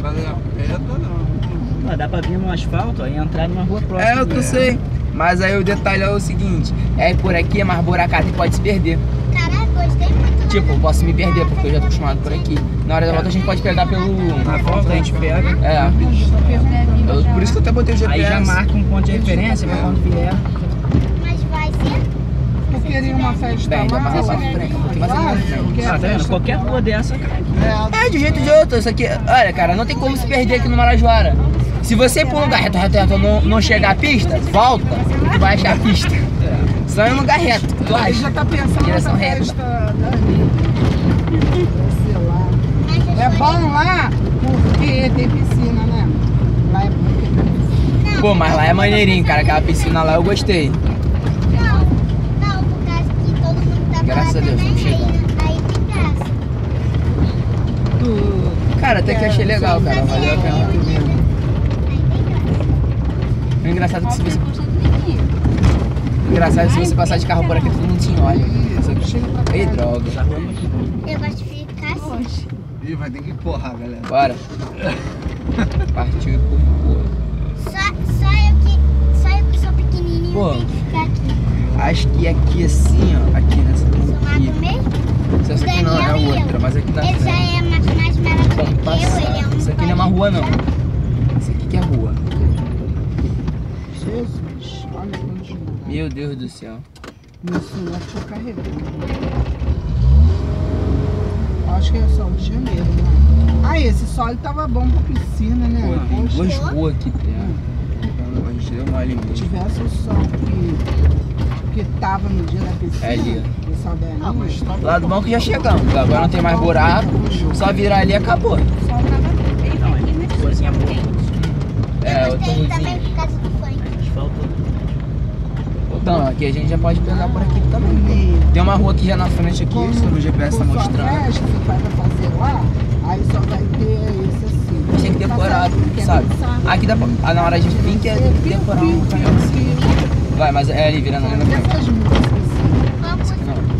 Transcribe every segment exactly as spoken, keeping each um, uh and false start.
entrar ali perto, não. Ah, dá pra vir no asfalto ó, e entrar numa rua próxima. É, eu que sei. Mas aí o detalhe é o seguinte, é por aqui é mais buracado e pode se perder. Caraca, gostei muito. Tipo, eu posso me perder porque eu já tô acostumado por aqui. Na hora da volta a gente pode pegar pelo... Na volta a gente pega. É. Eu, por isso que eu até botei o G P S. Aí já marca um ponto de referência pra quando vier. Mas vai ser? Eu queria uma festa Bem, ainda lá. mais lá pra frente, um pouquinho mais Vai, pra frente. porque Ah, tá vendo? festa- Qualquer rua dessa cai aqui. É, de um jeito ou de outro, isso aqui... Olha, cara, não tem como se perder aqui no Marajoara. Se você ir por um lugar reto, reto, reto, não, não chegar à pista, volta, tu vai achar a pista. Senão é um lugar reto, tu Aí acha? já tá pensando Direção nessa reta. festa da sei lá. É bom lá porque tem piscina, né? Lá é bom porque tem piscina. Pô, mas lá é maneirinho, cara, aquela piscina lá eu gostei. Não, não, por causa que todo mundo tá Graças a Deus, também, estamos chegando. aí, aí tem graça. Tu Cara, até que achei legal, cara, valeu a pena. Aí tem graça. O engraçado é que se você... Engraçado é se você passar de carro por aqui, todo mundo te olha. Ei, droga. Eu gosto de ficar assim. Ih, vai ter que empurrar, galera. Bora. Partiu e porra. Só, só eu que, só eu que sou pequenininho Pô. tenho que ficar aqui. Acho que aqui assim, ó, aqui nessa Sou aqui. mago mesmo? Essa aqui não é Daniel e outra, eu. mas aqui tá Ele já frente. é mais, mais maravilhoso Vamos que eu, ele é passar. um Isso aqui não é uma rua, não. palhaço. Isso aqui que é rua. Jesus, olha quantos lugares. Meu Deus do céu. Meu celular ficou carregando. Acho que é só o de janeiro, né? Ah, esse sol ele tava bom pra piscina, né? Pô, tem Poxa, duas ruas aqui perto. Então, a gente deu mole se mesmo. tivesse o sol que, que tava no dia da piscina. É ali, o sol da Ah, mas tá Lado bom que já chegamos. Agora não tem mais buraco. Só virar ali e acabou. O sol tava bem Não, aqui, né? coisinha boa. É, Eu outra gostei também ruzinha. por causa do funk. Asfalto. Então, aqui a gente já pode pegar por aqui também. E Tem uma rua aqui já na frente aqui, como- que o G P S tá por sua mostrando. festa, que vai fazer lá, aí só vai ter esse assim. Mas tem que decorar, sabe? Aqui dá pra... Ah, na hora de vir que é tem que decorar um caminhão assim. Vai, mas é ali, virando ali na frente. Essas músicas assim. Vamos,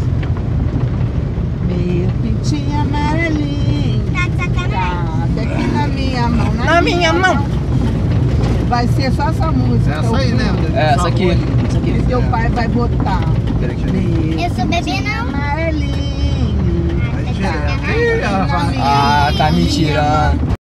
Não. Meu pintinho amarelinho, tá de sacanagem. tá até aqui na minha mão. Na minha mão. Vai ser só essa música. Essa aí, né? É, essa aqui. Essa aqui. Que teu pai vai botar. Peraí, deixa eu ver. Meu Eu sou bebê, não. amarelinho. Ah, tá de Ih, sacanagem. ela vai- Ah, tá me tirando.